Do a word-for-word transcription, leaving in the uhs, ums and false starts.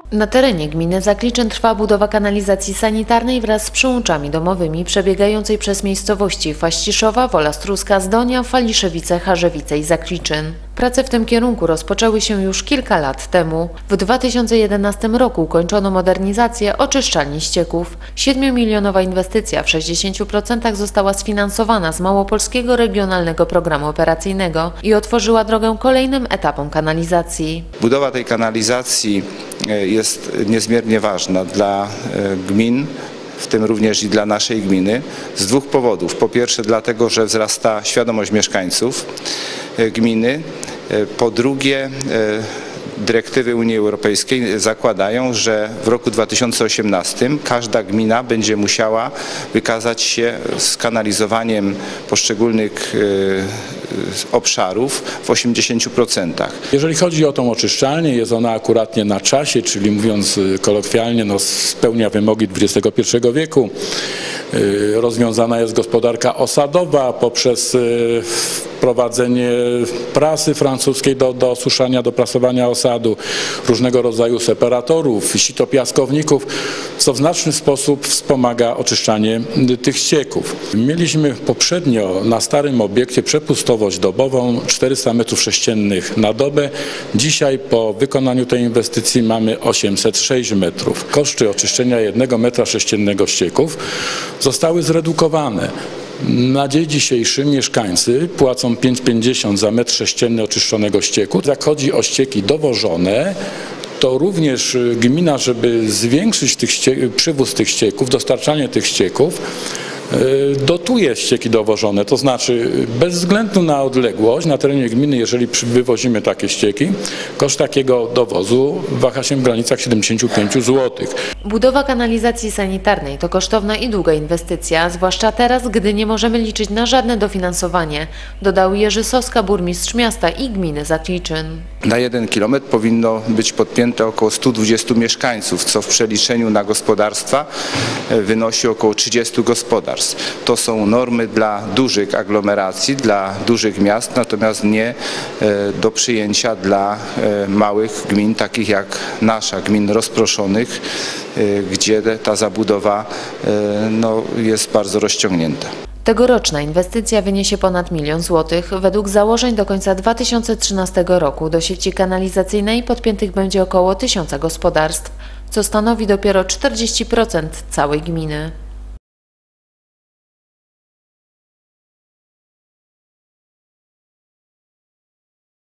Na terenie gminy Zakliczyn trwa budowa kanalizacji sanitarnej wraz z przyłączami domowymi przebiegającej przez miejscowości Faściszowa, Wola Struska, Zdonia, Faliszewice, Harzewice i Zakliczyn. Prace w tym kierunku rozpoczęły się już kilka lat temu. W dwa tysiące jedenastym roku ukończono modernizację oczyszczalni ścieków. siedmiomilionowa inwestycja w sześćdziesięciu procentach została sfinansowana z Małopolskiego Regionalnego Programu Operacyjnego i otworzyła drogę kolejnym etapom kanalizacji. Budowa tej kanalizacji jest niezmiernie ważna dla gmin, w tym również i dla naszej gminy, z dwóch powodów. Po pierwsze dlatego, że wzrasta świadomość mieszkańców gminy. Po drugie, dyrektywy Unii Europejskiej zakładają, że w roku dwa tysiące osiemnastym każda gmina będzie musiała wykazać się skanalizowaniem poszczególnych obszarów w osiemdziesięciu procentach. Jeżeli chodzi o tą oczyszczalnię, jest ona akuratnie na czasie, czyli mówiąc kolokwialnie, no, spełnia wymogi dwudziestego pierwszego wieku. Rozwiązana jest gospodarka osadowa poprzez wprowadzenie prasy francuskiej do, do osuszania, do prasowania osadu, różnego rodzaju separatorów, sitopiaskowników, co w znaczny sposób wspomaga oczyszczanie tych ścieków. Mieliśmy poprzednio na starym obiekcie przepustowość dobową czterysta metrów sześciennych na dobę. Dzisiaj po wykonaniu tej inwestycji mamy osiemset sześć metrów. Koszty oczyszczenia jednego metra sześciennego ścieków zostały zredukowane. Na dzień dzisiejszy mieszkańcy płacą pięć pięćdziesiąt za metr sześcienny oczyszczonego ścieku. Jak chodzi o ścieki dowożone, to również gmina, żeby zwiększyć tych przywóz tych ścieków, dostarczanie tych ścieków, dotuje ścieki dowożone, to znaczy bez względu na odległość na terenie gminy, jeżeli wywozimy takie ścieki, koszt takiego dowozu waha się w granicach siedemdziesięciu pięciu złotych. Budowa kanalizacji sanitarnej to kosztowna i długa inwestycja, zwłaszcza teraz, gdy nie możemy liczyć na żadne dofinansowanie, dodał Jerzy Soska, burmistrz miasta i gminy Zakliczyn. Na jeden kilometr powinno być podpięte około stu dwudziestu mieszkańców, co w przeliczeniu na gospodarstwa wynosi około trzydziestu gospodarstw. To są normy dla dużych aglomeracji, dla dużych miast, natomiast nie do przyjęcia dla małych gmin, takich jak nasza, gmin rozproszonych, gdzie ta zabudowa no, jest bardzo rozciągnięta. Tegoroczna inwestycja wyniesie ponad milion złotych. Według założeń do końca dwa tysiące trzynastego roku do sieci kanalizacyjnej podpiętych będzie około tysiąca gospodarstw, co stanowi dopiero czterdzieści procent całej gminy.